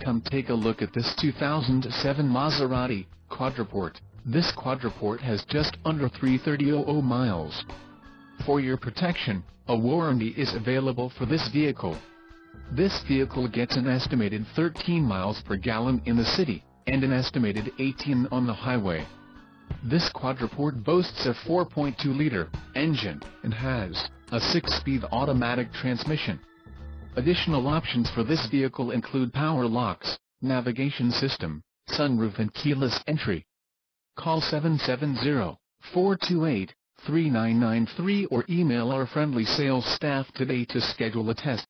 Come take a look at this 2007 Maserati Quadraport. This Quadraport has just under 330,000 miles. For your protection, a warranty is available for this vehicle. This vehicle gets an estimated 13 miles per gallon in the city, and an estimated 18 on the highway. This Quadraport boasts a 4.2-liter engine, and has a 6-speed automatic transmission. Additional options for this vehicle include power locks, navigation system, sunroof and keyless entry. Call 770-428-3993 or email our friendly sales staff today to schedule a test